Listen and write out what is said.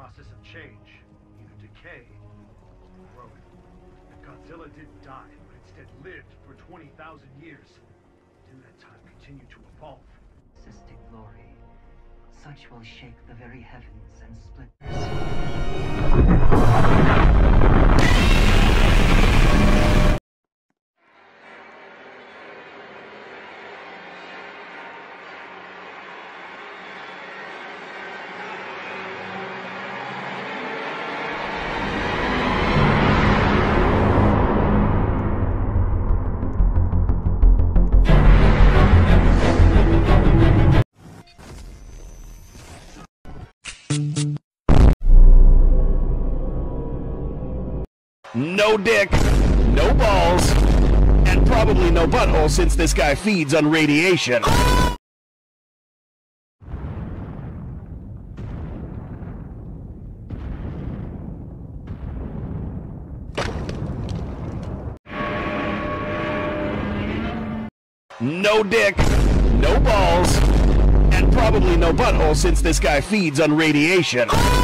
process of change, either decay or growth. And Godzilla didn't die, but instead lived for 20,000 years. In that time, continued to evolve. Cystic glory. Such will shake the very heavens and split. No dick, no balls, and probably no butthole since this guy feeds on radiation. No dick, no balls, and probably no butthole since this guy feeds on radiation.